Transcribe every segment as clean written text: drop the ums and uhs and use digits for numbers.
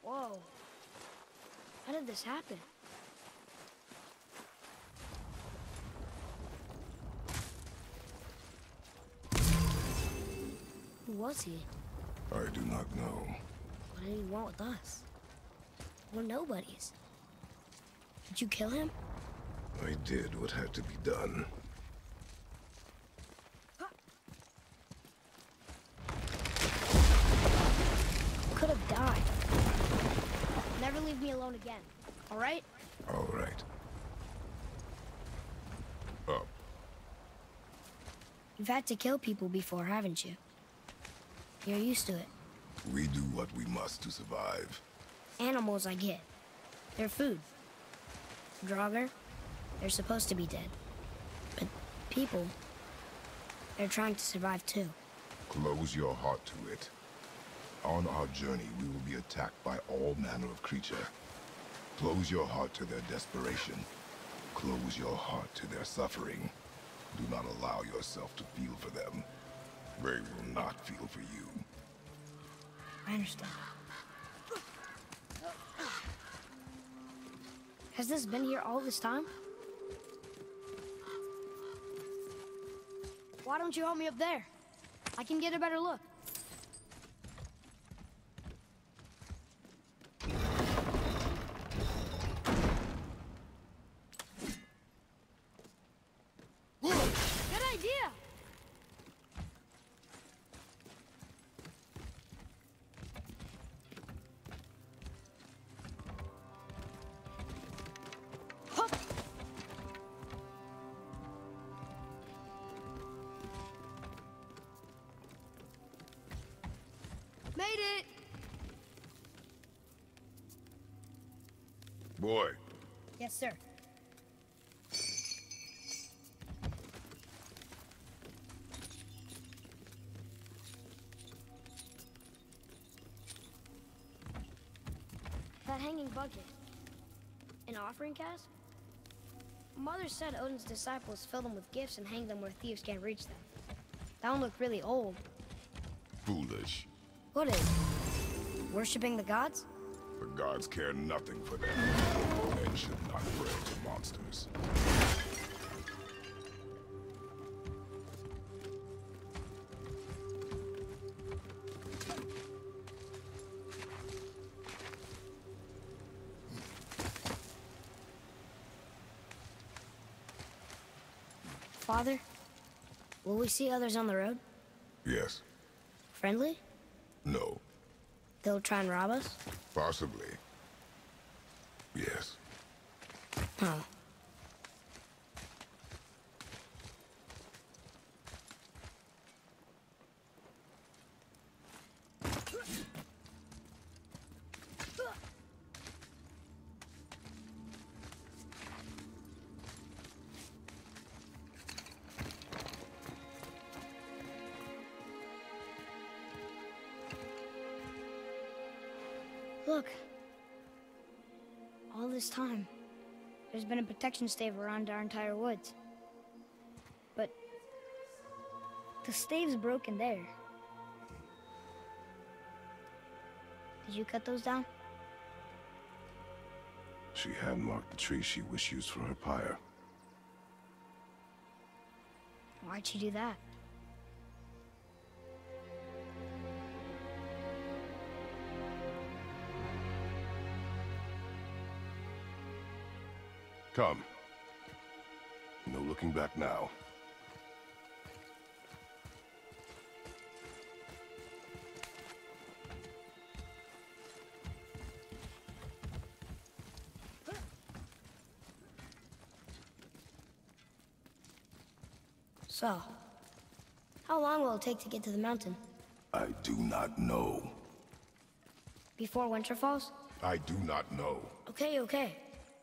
Whoa. How did this happen? Who was he? I do not know. What did he want with us? We're nobodies. Did you kill him? I did what had to be done. Could have died. Never leave me alone again, all right? All right. Up. You've had to kill people before, haven't you? You're used to it. We do what we must to survive. Animals, I get. They're food. Draugr, they're supposed to be dead. But people, they're trying to survive too. Close your heart to it. On our journey, we will be attacked by all manner of creature. Close your heart to their desperation. Close your heart to their suffering. Do not allow yourself to feel for them. They will not feel for you. I understand. Has this been here all this time? Why don't you help me up there? I can get a better look. Good idea! Hup! Made it! Boy, Yes, sir. That hanging bucket. An offering cask? Mother said Odin's disciples fill them with gifts and hang them where thieves can't reach them. That one looked really old. foolish. What is? Worshipping the gods? The gods care nothing for them. Men should not pray to monsters. Father, will we see others on the road? Yes. Friendly? No. They'll try and rob us? Possibly. Yes. Oh. Look. All this time, there's been a protection stave around our entire woods. But the stave's broken there. Did you cut those down? She had marked the tree she wished used for her pyre. Why'd she do that? Come. No looking back now. So, how long will it take to get to the mountain? I do not know. Before winter falls? I do not know. Okay, okay.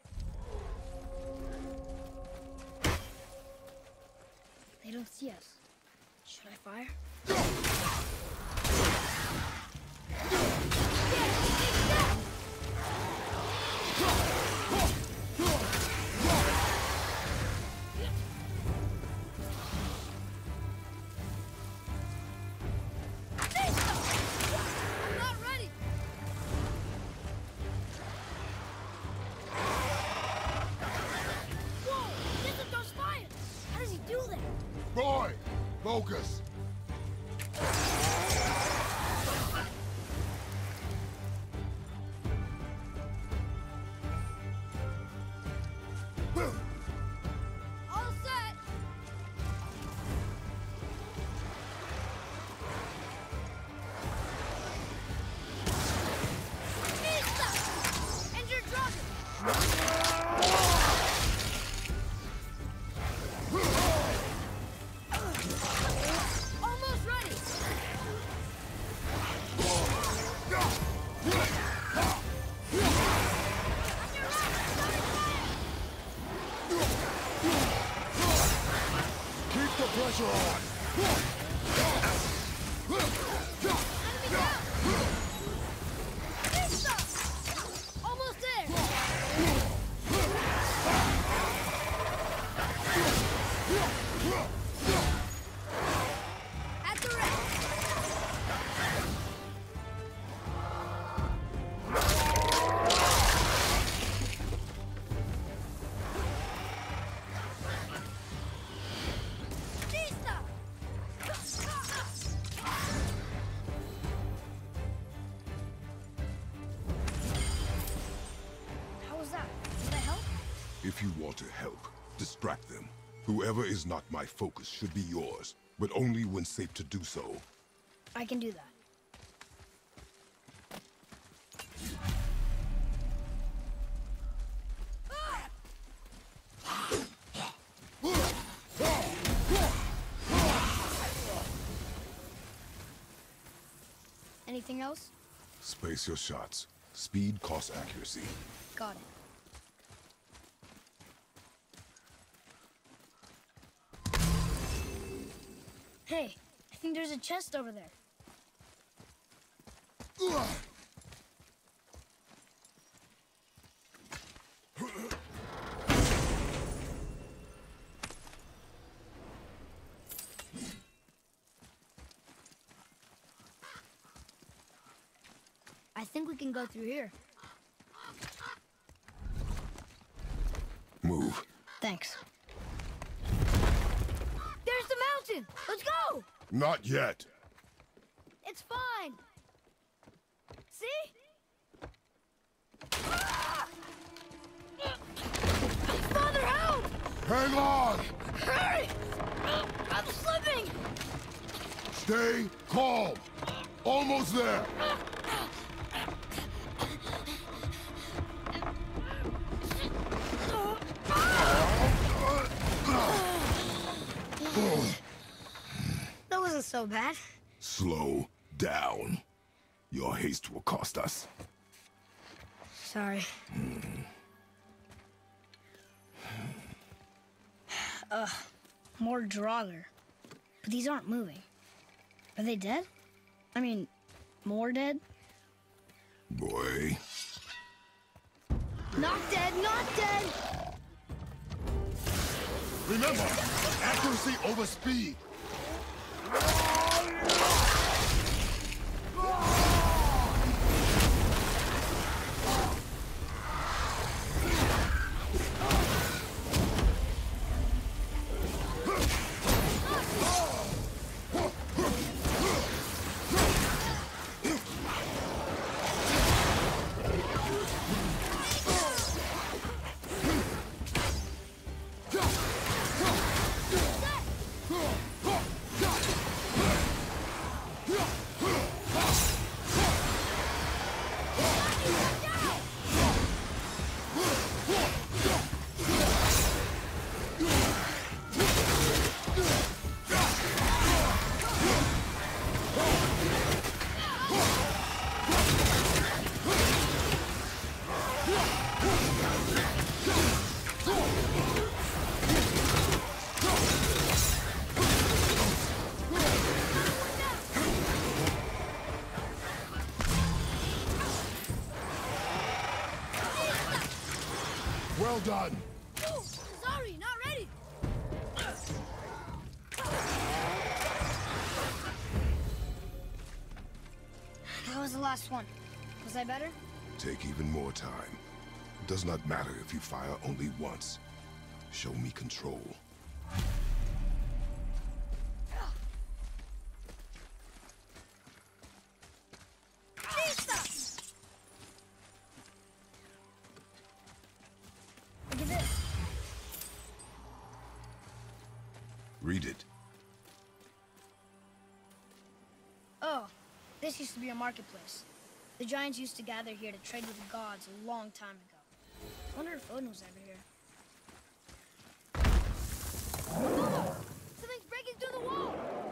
They don't see us. Should I fire? I'm not ready! Focus! All set! Mista! And your dragon! Almost ready! Keep the pressure on! Enemy down! Mista! Almost there! At the rest! Mista! How was that? Did that help? If you want to help, distract them. Whoever is not my focus should be yours, but only when safe to do so. I can do that. Anything else? Space your shots. Speed costs accuracy. Got it. Hey, I think there's a chest over there. I think we can go through here. Move. Thanks. There's the mountain! Let's go! Not yet. It's fine! See? Ah! Father, help! Hang on! Hurry! I'm slipping! Stay calm. Almost there. That wasn't so bad. Slow down. Your haste will cost us. Sorry. More Draugr. But these aren't moving. Are they dead? I mean, more dead? Boy. Not dead, not dead! Remember, accuracy over speed. Well done. Oh, sorry, not ready. That was the last one. Was I better? Take even more time. It does not matter if you fire only once. Show me control. Look at this. Read it. Oh, this used to be a marketplace. The Giants used to gather here to trade with the gods a long time ago. I wonder if Odin was ever here. Oh! Something's breaking through the wall!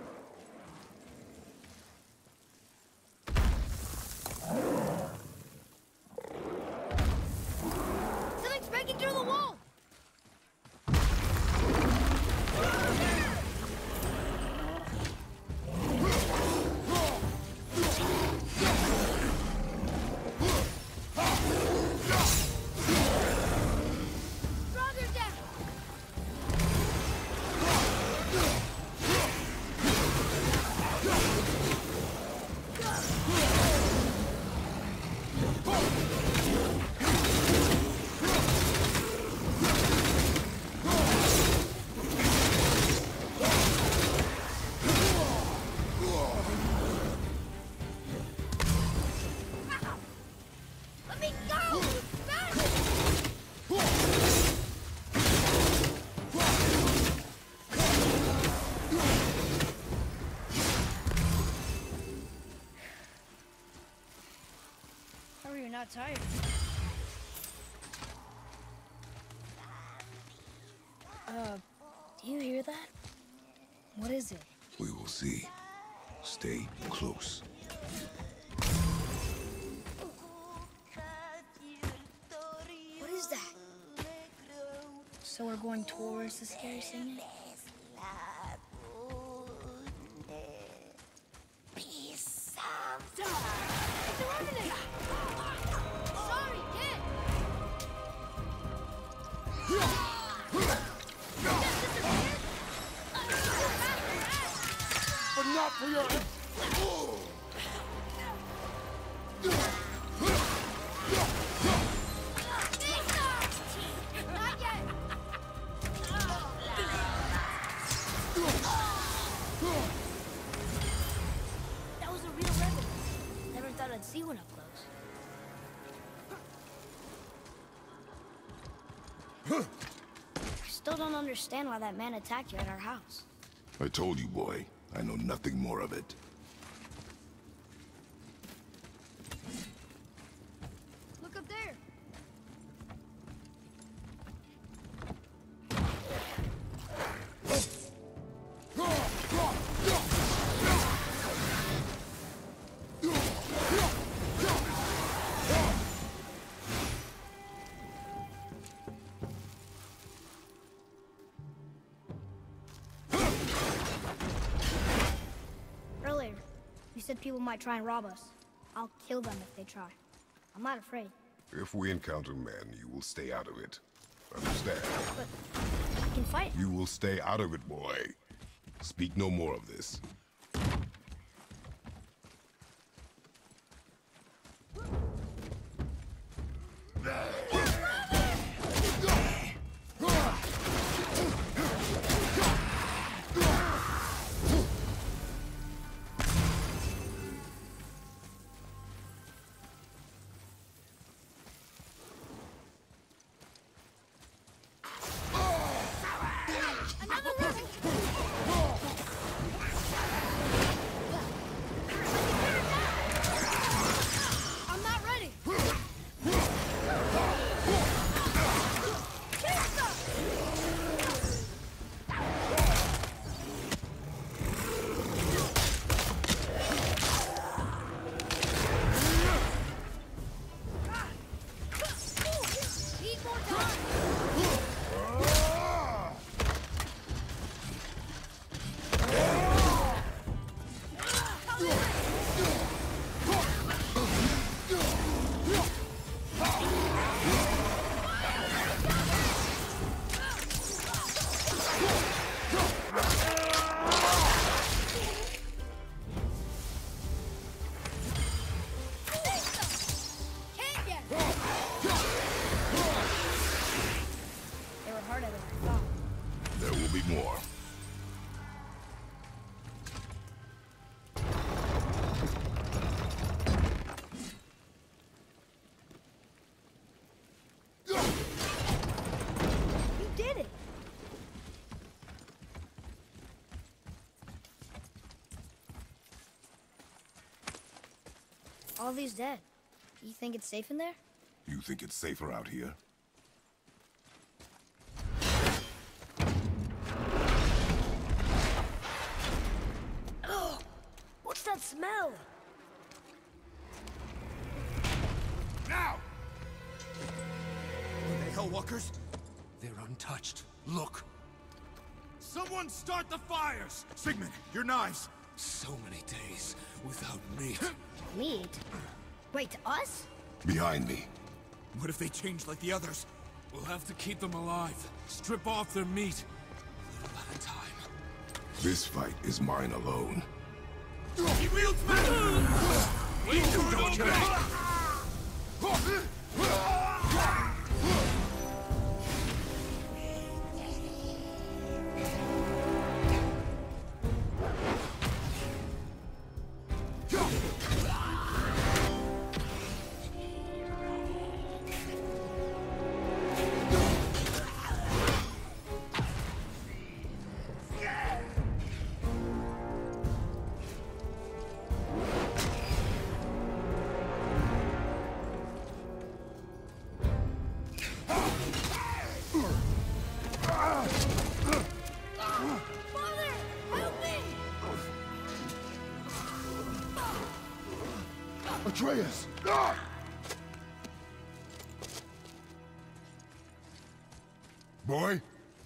Something's breaking through the wall! You're not tired. Do you hear that? What is it? We will see. Stay close. What is that? So we're going towards the scary singing? But not for your... Not yet! That was a real rebel. Never thought I'd see one up close. I still don't understand why that man attacked you at our house. I told you, boy. I know nothing more of it. Look up there. Earlier, you said people might try and rob us. I'll kill them if they try. I'm not afraid. If we encounter men, you will stay out of it. Understand? But I can fight. You will stay out of it, boy. Speak no more of this. I'm not ready. Need more time. Can't get. They were harder than I thought. There will be more. All these dead. You think it's safe in there? You think it's safer out here? Oh! What's that smell? Now! Are they Hellwalkers? They're untouched. Look! Someone start the fires! Sigmund, your knives! So many days without meat. Meat? Wait, us? Behind me. What if they change like the others? We'll have to keep them alive. Strip off their meat. Little at a time. This fight is mine alone. He wields magic! We don't Father! Help me! Atreus! Boy?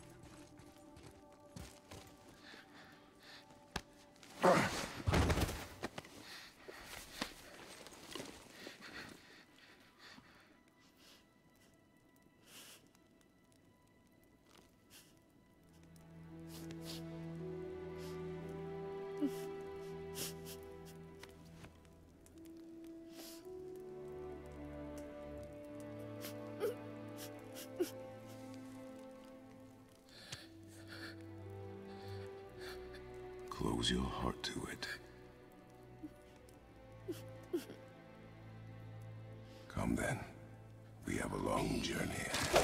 Close your heart to it. Come then. We have a long journey.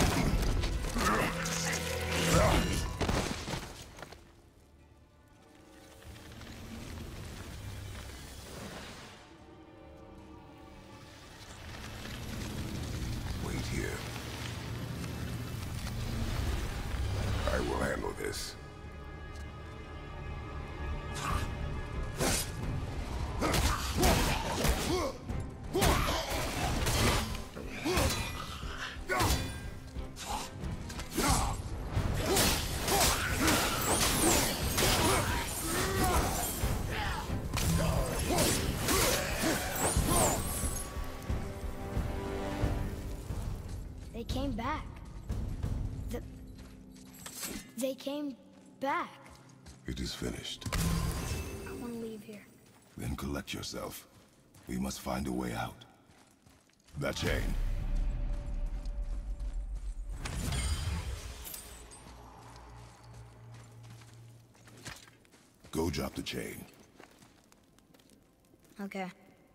Wait here. I will handle this. They came back. They came back. It is finished. I want to leave here. Then collect yourself. We must find a way out. The chain. Go drop the chain. Okay.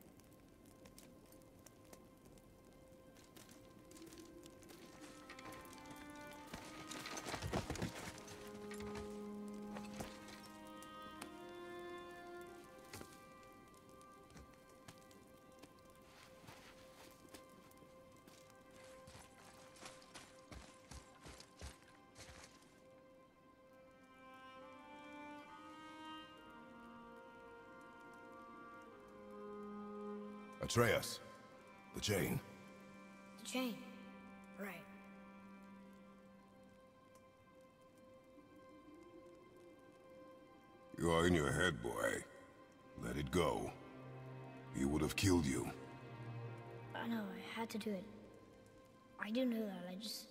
Atreus. The chain. The chain. Right. You are in your head, boy. Let it go. He would have killed you. I know, I had to do it. I do know that, I just...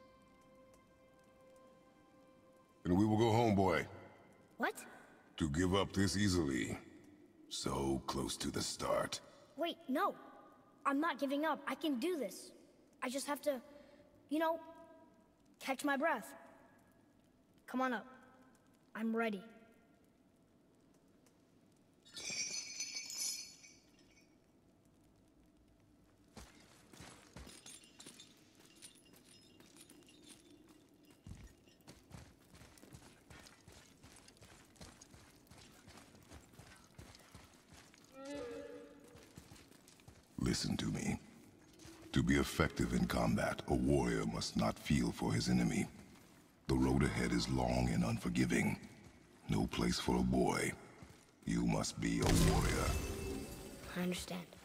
And we will go home, boy. What? To give up this easily. So close to the start. Wait, no. I'm not giving up. I can do this. I just have to, you know, catch my breath. Come on up. I'm ready. Listen to me. To be effective in combat, a warrior must not feel for his enemy. The road ahead is long and unforgiving. No place for a boy. You must be a warrior. I understand.